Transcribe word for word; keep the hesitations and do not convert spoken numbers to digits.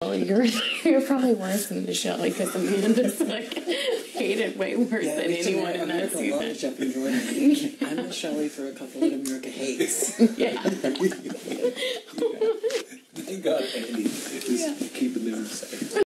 You're, you're probably worse than the Shelley because Amanda's like hated way worse yeah, than anyone in that season. I'm the Shelley for a couple that America hates. Yeah. Thank God Andy is Yeah. keeping them safe.